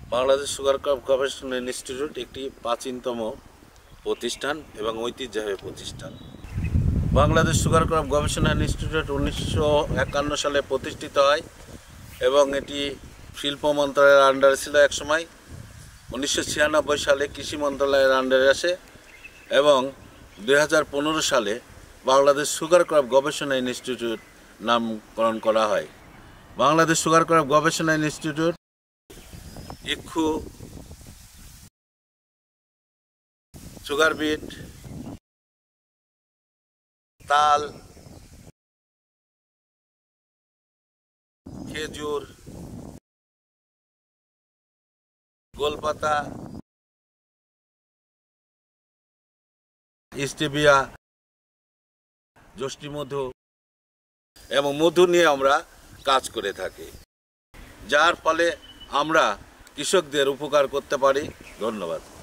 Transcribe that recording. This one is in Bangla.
বাংলাদেশ সুগারক্রপ গবেষণা ইনস্টিটিউট একটি প্রাচীনতম প্রতিষ্ঠান এবং ঐতিহ্যবাহী প্রতিষ্ঠান। বাংলাদেশ সুগারক্রপ গবেষণা ইনস্টিটিউট 1951 সালে প্রতিষ্ঠিত হয় এবং এটি শিল্প মন্ত্রণালয়ের আন্ডারে ছিল একসময়। 1996 সালে কৃষি মন্ত্রণালয়ের আন্ডারে আসে এবং 2015 সালে বাংলাদেশ সুগারক্রপ গবেষণা ইনস্টিটিউট নামকরণ করা হয়। বাংলাদেশ সুগারক্রপ গবেষণা ইনস্টিটিউট ইক্ষু, সুগার বিট, তাল, খেজুর, গোলপাতা, স্টেভিয়া, যষ্টিমধু এবং মধু নিয়ে আমরা কাজ করে থাকি, যার ফলে আমরা কৃষকদের উপকার করতে পারি। ধন্যবাদ।